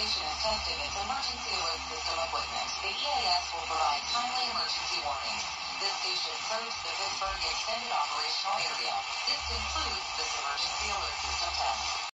station is testing its emergency alert system equipment. The EAS will provide timely emergency